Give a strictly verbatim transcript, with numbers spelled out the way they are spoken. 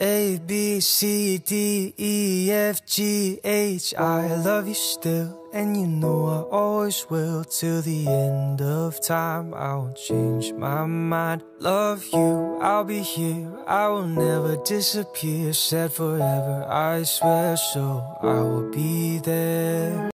A, B, C, D, E, F, G, H. I love you still, and you know I always will. Till the end of time, I won't change my mind. Love you, I'll be here, I will never disappear. Said forever, I swear, so I will be there.